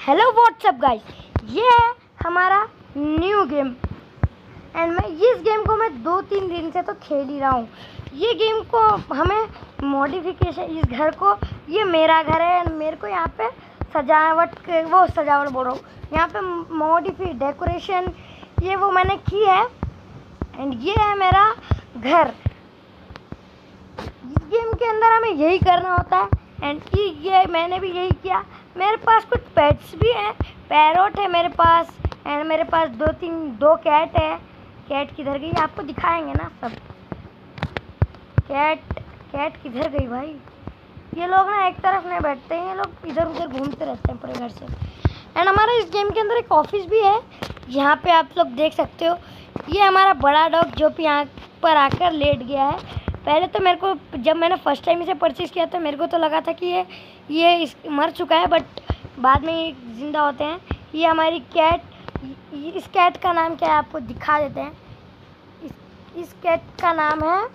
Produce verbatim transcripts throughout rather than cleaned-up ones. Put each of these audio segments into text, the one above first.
Hello what's up guys, ये है हमारा न्यू गेम एंड मैं इस गेम को मैं दो तीन दिन से तो खेल ही रहा हूँ। ये गेम को हमें मॉडिफिकेशन, इस घर को, ये मेरा घर है एंड मेरे को यहाँ पे सजावट, वो सजावट बोल रहा हूँ, यहाँ पे मॉडिफी डेकोरेशन ये वो मैंने की है एंड ये है मेरा घर। इस गेम के अंदर हमें यही करना होता है एंड ये मैंने भी यही किया। मेरे पास कुछ पेट्स भी हैं, पैरोट है मेरे पास एंड मेरे पास दो तीन दो कैट है। कैट किधर गई आपको दिखाएंगे ना सब। कैट कैट किधर गई भाई? ये लोग ना एक तरफ नहीं बैठते हैं, ये लोग इधर उधर घूमते रहते हैं पूरे घर से। एंड हमारा इस गेम के अंदर एक ऑफिस भी है, यहाँ पे आप लोग देख सकते हो। ये हमारा बड़ा डॉग जो भी यहाँ पर आकर लेट गया है। पहले तो मेरे को, जब मैंने फर्स्ट टाइम इसे परचेज़ किया था, मेरे को तो लगा था कि ये ये इस, मर चुका है, बट बाद में ये ज़िंदा होते हैं। ये हमारी कैट, इस कैट का नाम क्या है आपको दिखा देते हैं। इस इस कैट का नाम है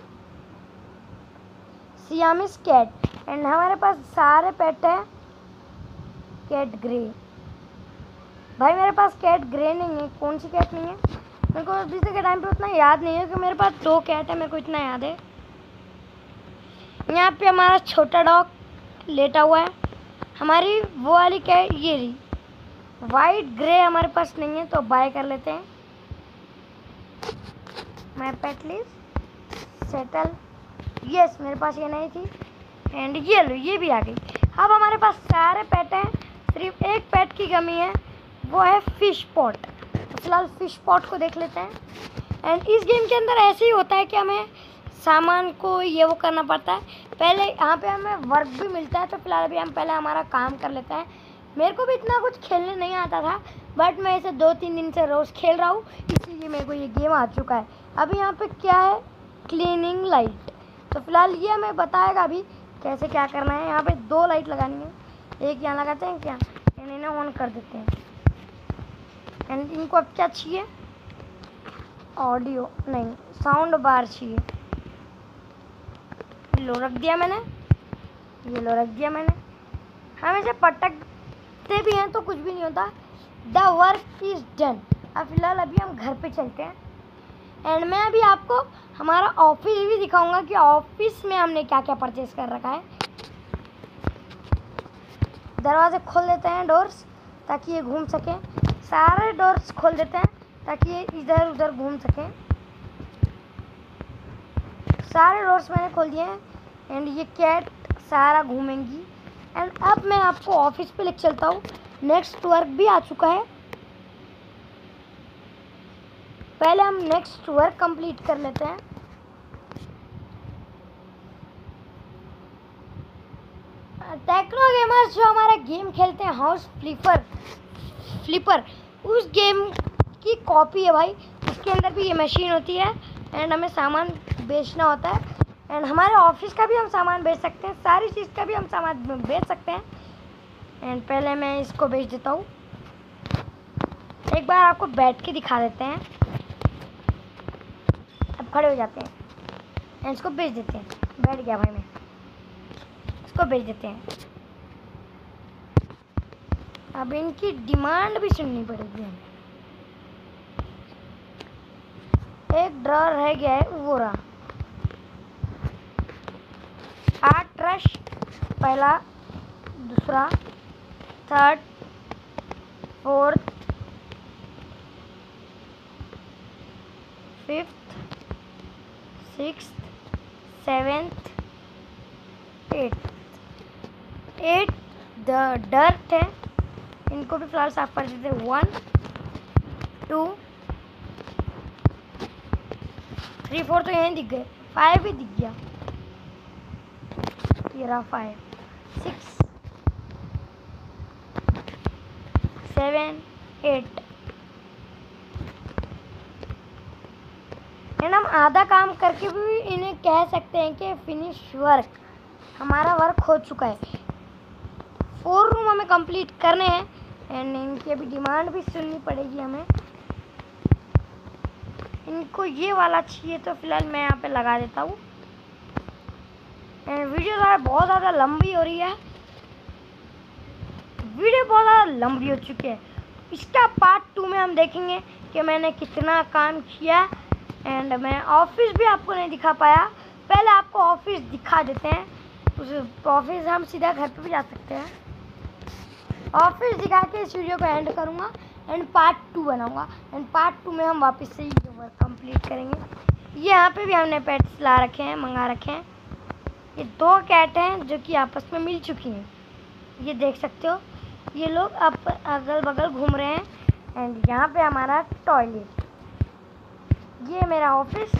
सियामिस कैट एंड हमारे पास सारे पेट हैं। कैट ग्रे, भाई मेरे पास कैट ग्रे नहीं है। कौन सी कैट नहीं है मेरे को अभी के टाइम पे उतना याद नहीं है, क्योंकि मेरे पास दो कैट है, मेरे को इतना याद है। यहाँ पे हमारा छोटा डॉग लेटा हुआ है। हमारी वो वाली कैट ये रही, वाइट ग्रे हमारे पास नहीं है, तो बाय कर लेते हैं। My pet list settle, yes मेरे पास ये नहीं थी एंड ये लो ये भी आ गई। अब हमारे पास सारे पेट हैं, सिर्फ एक पेट की कमी है, वो है फिश पॉट। फिलहाल फिश पॉट को देख लेते हैं। एंड इस गेम के अंदर ऐसे ही होता है कि हमें सामान को ये वो करना पड़ता है। पहले यहाँ पे हमें वर्क भी मिलता है, तो फिलहाल अभी हम पहले हमारा काम कर लेते हैं। मेरे को भी इतना कुछ खेलने नहीं आता था, बट मैं इसे दो तीन दिन से रोज़ खेल रहा हूँ, इसीलिए मेरे को ये गेम आ चुका है। अभी यहाँ पे क्या है, क्लीनिंग लाइट, तो फिलहाल ये हमें बताएगा अभी कैसे क्या करना है। यहाँ पे दो लाइट लगानी है, एक यहाँ लगाते हैं क्या, इन्हें ऑन कर देते हैं। एंड इनको अब क्या चाहिए, ऑडियो नहीं, साउंड बार चाहिए। लो रख दिया मैंने, ये लो रख दिया मैंने। हम इसे पटकते भी हैं तो कुछ भी नहीं होता। The work is done. अब फिलहाल अभी हम घर पे चलते हैं एंड मैं अभी आपको हमारा ऑफिस भी दिखाऊंगा कि ऑफिस में हमने क्या क्या परचेज कर रखा है। दरवाजे खोल देते हैं, डोर्स, ताकि ये घूम सकें। सारे डोर्स खोल देते हैं ताकि ये इधर उधर घूम सकें। सारे डोर्स मैंने खोल दिए हैं एंड ये कैट सारा घूमेंगी। एंड अब मैं आपको ऑफिस पे लेकर चलता हूँ। नेक्स्ट वर्क भी आ चुका है, पहले हम नेक्स्ट वर्क कंप्लीट कर लेते हैं। टेक्नो गेमर्स जो हमारा गेम खेलते हैं हाउस फ्लिपर फ्लिपर उस गेम की कॉपी है भाई। उसके अंदर भी ये मशीन होती है एंड हमें सामान बेचना होता है एंड हमारे ऑफिस का भी हम सामान बेच सकते हैं, सारी चीज़ का भी हम सामान बेच सकते हैं। एंड पहले मैं इसको बेच देता हूँ, एक बार आपको बैठ के दिखा देते हैं। अब खड़े हो जाते हैं एंड इसको बेच देते हैं। बैठ गया भाई, मैं इसको बेच देते हैं। अब इनकी डिमांड भी सुननी पड़ेगी हमें। एक ड्रॉर रह गया है, वो रहा आठ ट्रश, पहला, दूसरा, third, fourth, fifth, sixth, seventh, eighth. At the dirt है, इनको भी फिलहाल साफ कर देते हैं। वन, टू, थ्री, फोर तो यहीं दिख गए, फाइव भी दिख गया, ये रहा five, six, seven, eight. And हम आधा काम करके भी इन्हें कह सकते हैं कि फिनिश वर्क, हमारा वर्क हो चुका है। फोर रूम हमें कंप्लीट करने हैं एंड इनकी अभी डिमांड भी सुननी पड़ेगी हमें। इनको ये वाला चाहिए, तो फिलहाल मैं यहाँ पे लगा देता हूँ। एंड वीडियो बहुत ज़्यादा लंबी हो रही है, वीडियो बहुत ज़्यादा लंबी हो चुकी है। इसका पार्ट टू में हम देखेंगे कि मैंने कितना काम किया। एंड मैं ऑफिस भी आपको नहीं दिखा पाया, पहले आपको ऑफिस दिखा देते हैं। उस ऑफिस हम सीधा घर पे भी जा सकते हैं। ऑफिस दिखा के इस वीडियो को एंड करूँगा एंड पार्ट टू बनाऊँगा। एंड पार्ट टू में हम वापस से ये वर्क कंप्लीट करेंगे। ये यहाँ पे भी हमने पेट्स ला रखे हैं, मंगा रखे हैं। ये दो कैट हैं जो कि आपस में मिल चुकी हैं, ये देख सकते हो। ये लोग अब अगल बगल घूम रहे हैं। एंड यहाँ पे हमारा टॉयलेट, ये मेरा ऑफिस।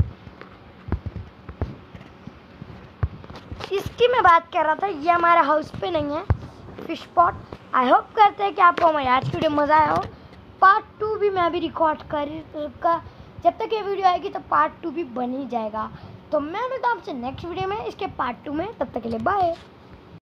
इसकी मैं बात कर रहा था, ये हमारा हाउस पे नहीं है, फिश पॉट। आई होप करते हैं कि आपको हमारी आज की वीडियो मज़ा आया हो। पार्ट टू भी मैं अभी रिकॉर्ड कर का जब तक ये वीडियो आएगी तो पार्ट टू भी बन ही जाएगा। तो मैं मिलता हूँ आपसे नेक्स्ट वीडियो में इसके पार्ट टू में। तब तक के लिए बाय।